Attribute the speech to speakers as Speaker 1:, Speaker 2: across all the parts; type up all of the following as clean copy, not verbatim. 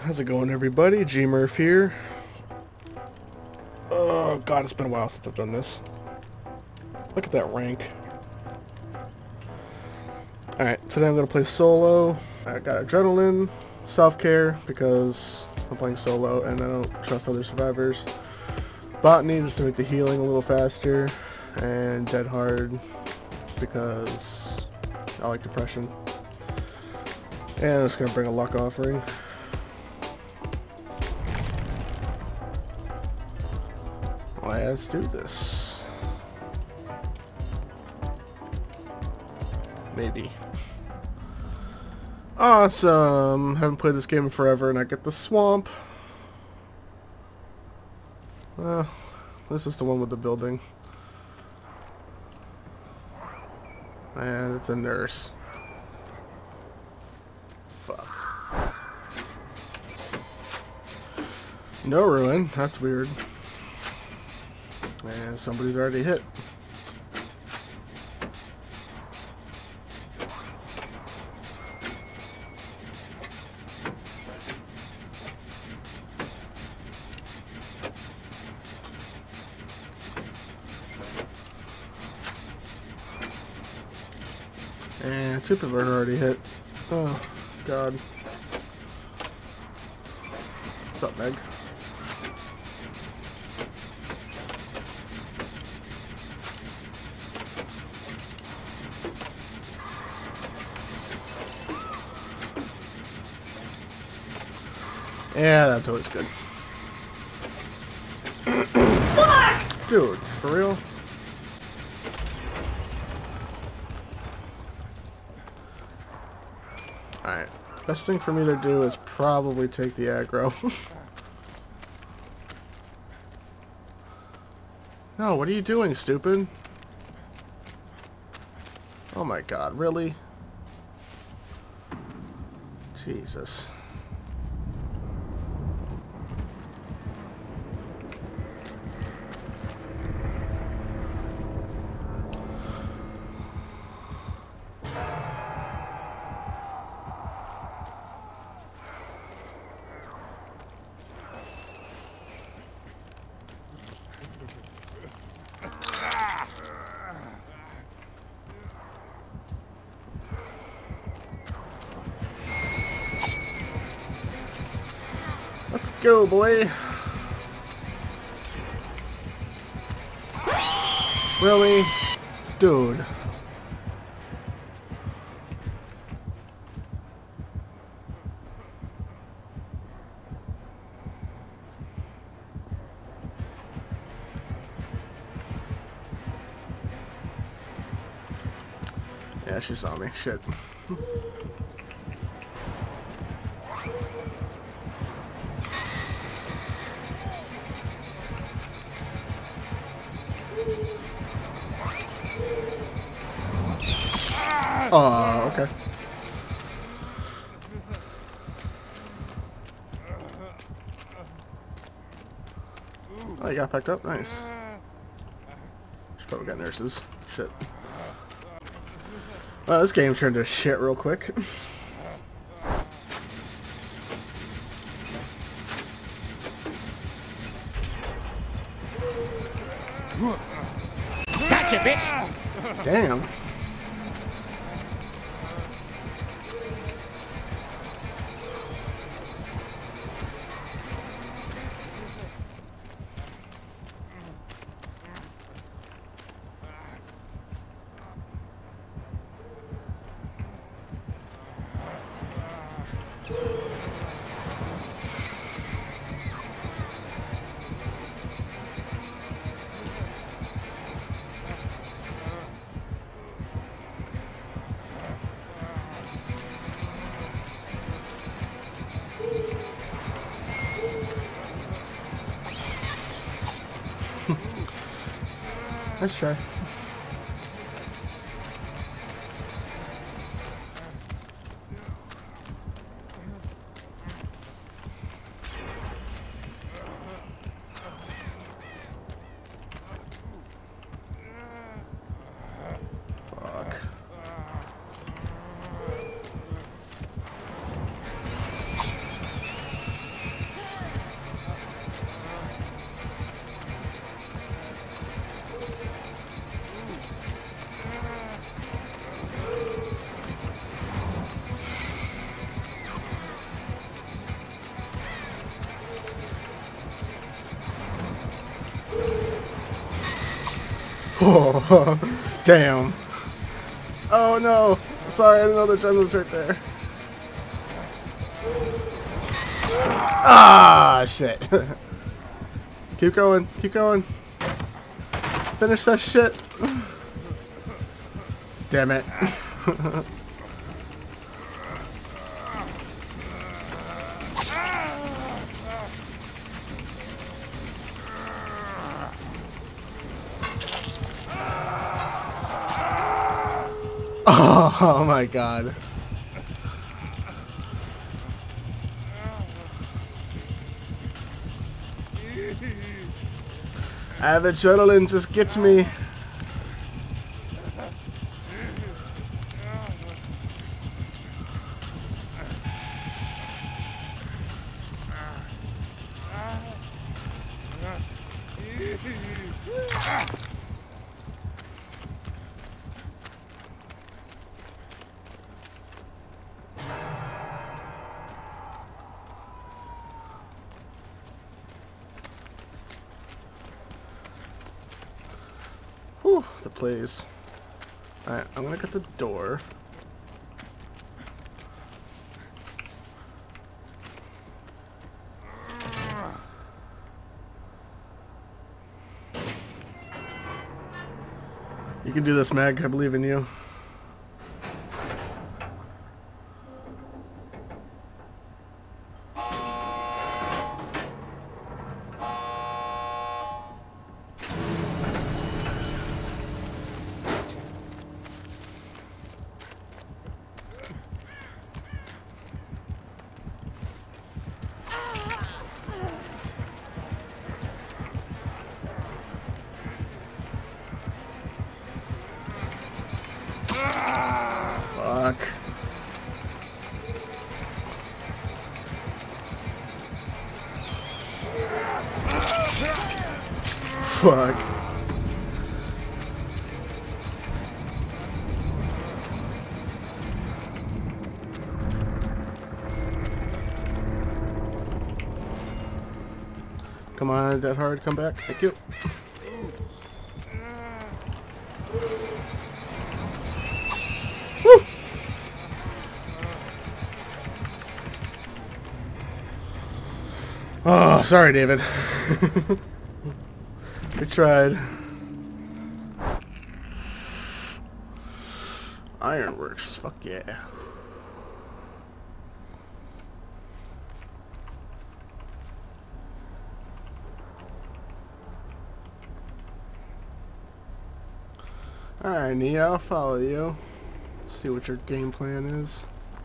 Speaker 1: How's it going, everybody? GMurf here. Oh god, it's been a while since I've done this. Look at that rank. Alright, today I'm going to play solo. I got adrenaline, self-care, because I'm playing solo and I don't trust other survivors. Botany, just to make the healing a little faster. And dead hard, because I like depression. And I'm just going to bring a luck offering. Let's do this. Maybe. Awesome! Haven't played this game in forever and I get the swamp. This is the one with the building. And it's a nurse. Fuck. No ruin. That's weird. And somebody's already hit. And two people are already hit. Oh, God. What's up, Meg? Yeah, that's always good. Dude, for real? Alright. Best thing for me to do is probably take the aggro. No, what are you doing, stupid? Oh my god, really? Jesus. Let's go, boy. Really? Dude. Yeah, she saw me. Shit. Oh, okay. Oh, you got packed up? Nice. Should probably got nurses. Shit. Well, this game turned to shit real quick.
Speaker 2: Gotcha, bitch!
Speaker 1: Damn. Nice try. Fuck. Oh, damn. Oh no. Sorry, I didn't know the gem was right there. Ah, shit. Keep going. Keep going. Finish that shit. Damn it. Oh my god. The adrenaline just gets me. Whew, the place. Alright, I'm gonna get the door. You can do this, Meg. I believe in you. Fuck. Fuck. Come on, Dead Hard, come back. Thank you. Woo! Oh, sorry, David. We tried. Ironworks, fuck yeah. Alright, Nia, I'll follow you. See what your game plan is.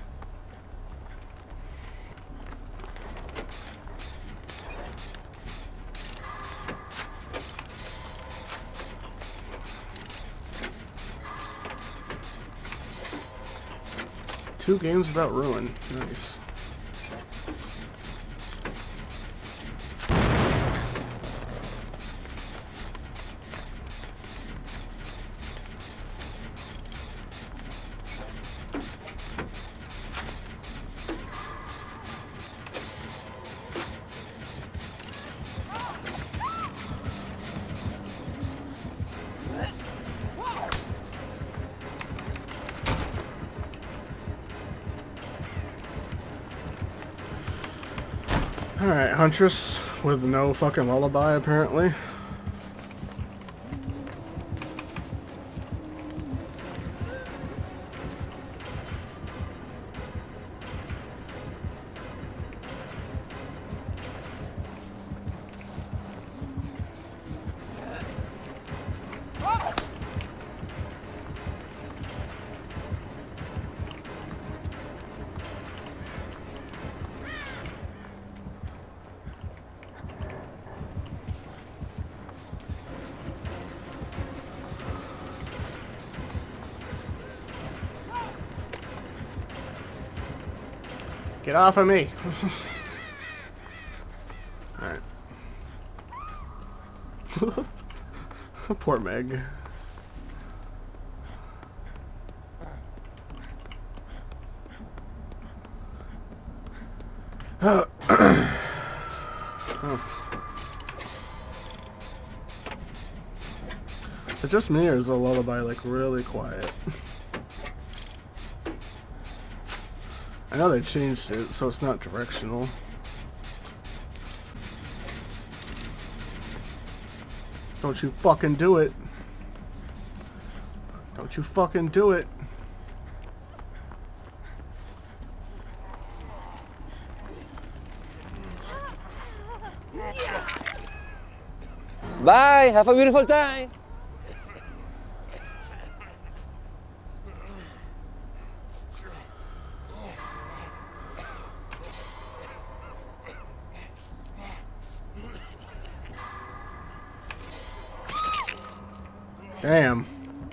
Speaker 1: Two games without ruin. Nice. Alright, Huntress with no fucking lullaby, apparently. Get off of me! Alright. Poor Meg. Oh. Is it just me or is the lullaby like really quiet? I know they changed it so it's not directional. Don't you fucking do it. Don't you fucking do it.
Speaker 3: Bye, have a beautiful time.
Speaker 1: Damn.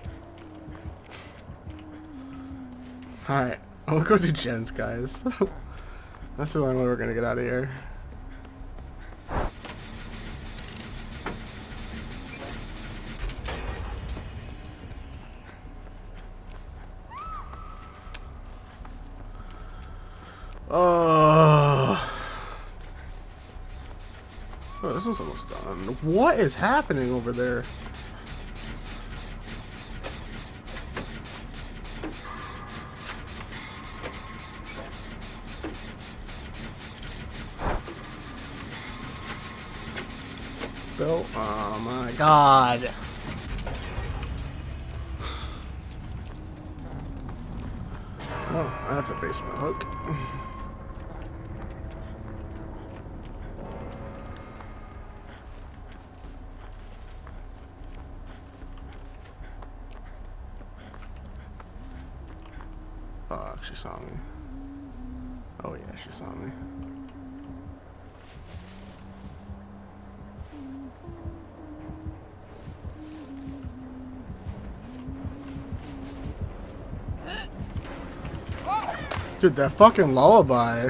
Speaker 1: Alright, I'll go do gens, guys. That's the only way we're gonna get out of here. Oh, this one's almost done. What is happening over there? Bill? Oh my god. Oh, that's a basement hook. Fuck, she saw me. Oh yeah, she saw me. Dude, that fucking lullaby.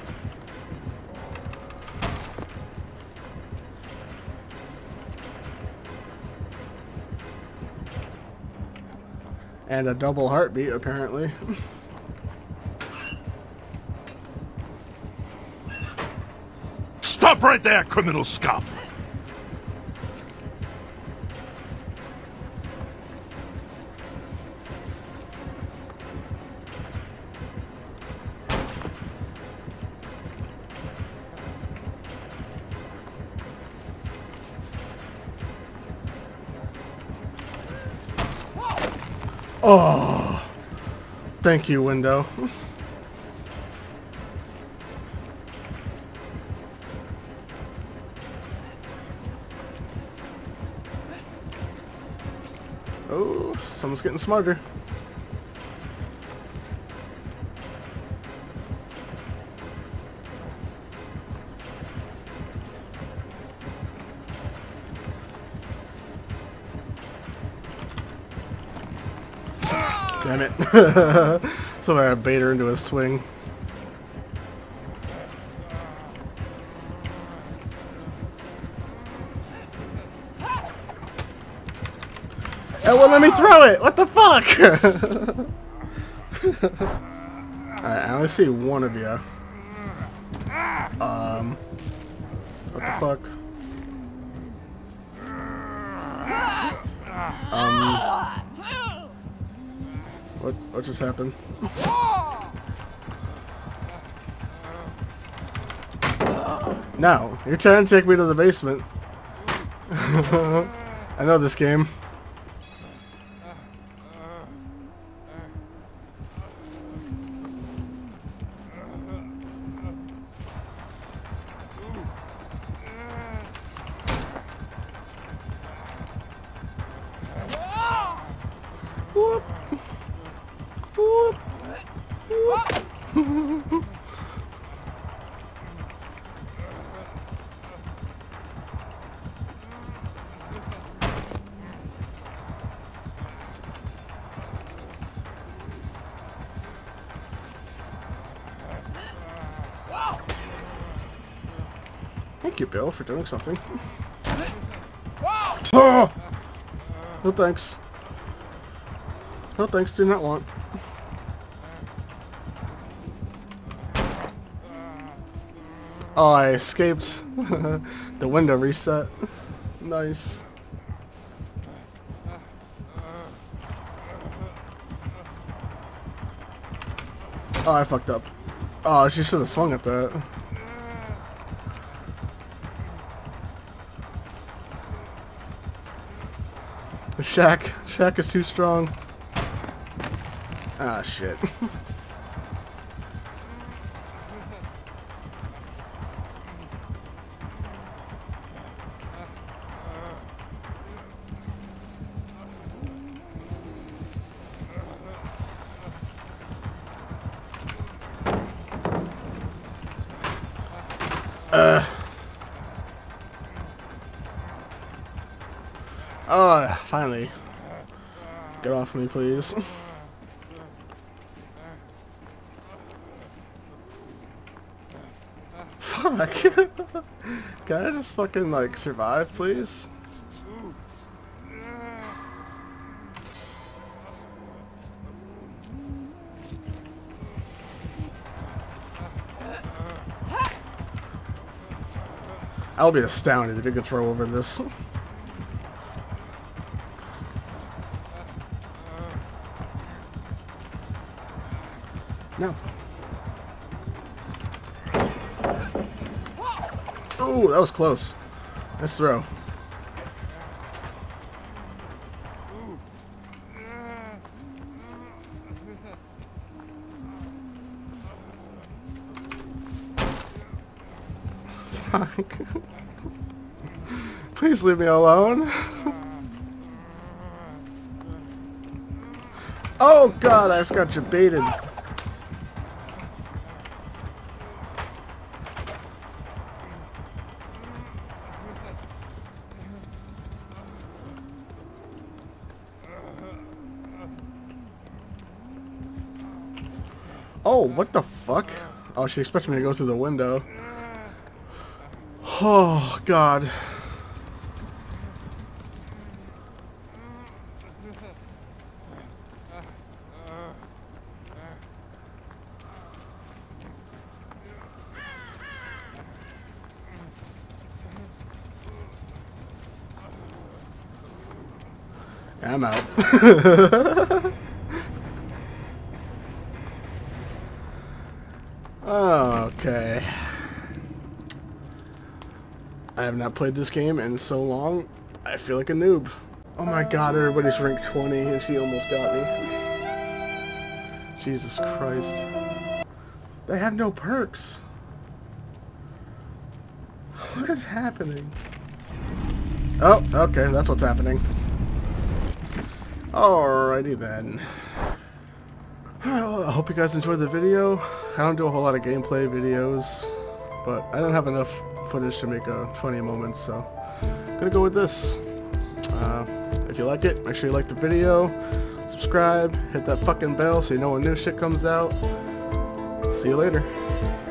Speaker 1: And a double heartbeat, apparently.
Speaker 4: Stop right there, criminal scum!
Speaker 1: Oh, thank you, window. Oh, someone's getting smarter. Damn it. So I bait her into a swing. It won't let me throw it! What the fuck? Alright, I only see one of you. What the fuck? What just happened? No, you're trying to take me to the basement. I know this game. Whoop. Whoop. Whoop. Thank you, Bill, for doing something. Oh! No thanks. No thanks, do not want. Oh, I escaped. The window reset. Nice. Oh, I fucked up. Oh, she should have swung at that. Shaq is too strong. Ah, shit. Oh, finally. Get off me, please. Fuck. Can I just fucking, like, survive, please? I'll be astounded if you can throw over this. No. Ooh, that was close. Nice throw. Fuck. Please leave me alone. Oh god, I just got you baited. Oh, what the fuck? Oh, she expected me to go through the window. Oh, God. I'm out. Okay. I have not played this game in so long, I feel like a noob. Oh my god, everybody's ranked 20 and she almost got me. Jesus Christ. They have no perks. What is happening? Oh, okay, that's what's happening. Alrighty then. Well, I hope you guys enjoyed the video. I don't do a whole lot of gameplay videos, but I don't have enough footage to make a funny moment, so I'm gonna go with this. If you like it, make sure you like the video, subscribe, hit that fucking bell so you know when new shit comes out. See you later.